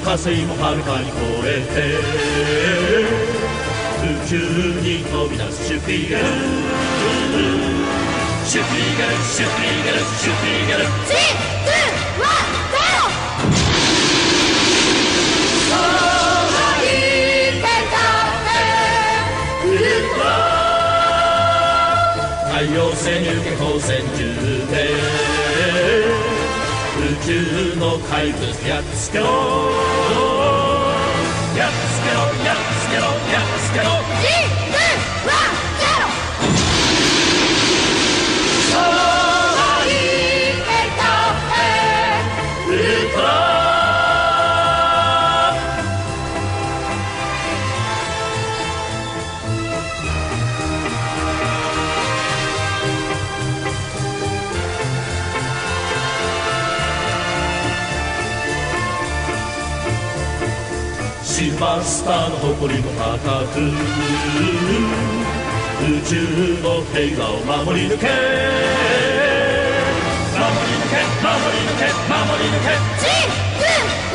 火星もはるかに超えて宇宙に飛び出すシュピーゲルシュピーゲルシュピーゲルシュピーゲル太陽星入圏光線中で宇宙の怪物やっつけろやっつけろやっつけろやっつけろシルバースターの誇りも高く宇宙の平和を守り抜け守り抜け守り抜け守り抜け